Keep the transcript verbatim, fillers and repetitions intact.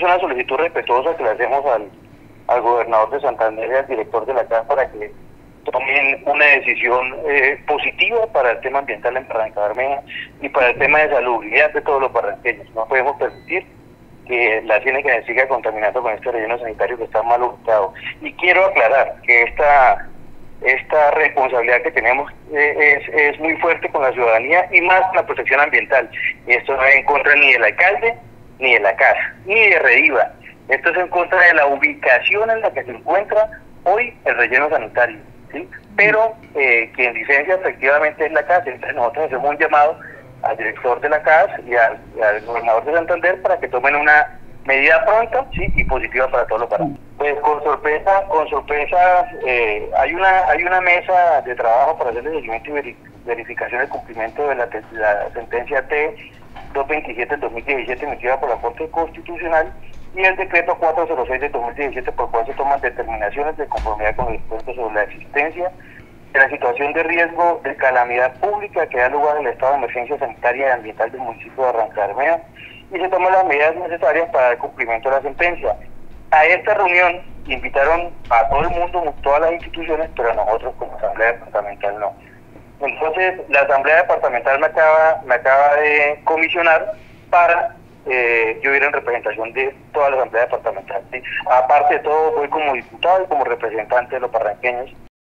una solicitud respetuosa que le hacemos al, al gobernador de Santander y al director de la C A S para que tomen una decisión eh, positiva para el tema ambiental en Barranca Bermeja y para el tema de salubridad de todos los barranqueños. No podemos permitir que la Ciénaga se siga contaminando con este relleno sanitario que está mal ubicado. Y quiero aclarar que esta esta responsabilidad que tenemos eh, es, es muy fuerte con la ciudadanía y más con la protección ambiental. Y esto no es en contra ni del alcalde, ni de la C A S, ni de Rediva. Esto es en contra de la ubicación en la que se encuentra hoy el relleno sanitario, ¿sí? Pero eh, quien licencia efectivamente es la C A S. Entonces nosotros hacemos un llamado al director de la C A S y al, y al gobernador de Santander para que tomen una medida pronta, sí, y positiva para todos los parados. Pues con sorpresa, con sorpresa, eh, hay una hay una mesa de trabajo para hacer el seguimiento y verificación del cumplimiento de la, la sentencia T doscientos veintisiete del dos mil diecisiete emitida por la Corte Constitucional y el decreto cuatrocientos seis del dos mil diecisiete por el cual se toman determinaciones de conformidad con el dispuesto sobre la existencia de la situación de riesgo de calamidad pública que da lugar al estado de emergencia sanitaria y ambiental del municipio de Barranca Bermeja y se toman las medidas necesarias para el cumplimiento de la sentencia. A esta reunión invitaron a todo el mundo, todas las instituciones, pero a nosotros como Asamblea Departamental no. Entonces, la Asamblea Departamental me acaba, me acaba de comisionar para eh, yo ir en representación de toda la Asamblea Departamental, ¿sí? Aparte de todo, voy como diputado y como representante de los barranqueños.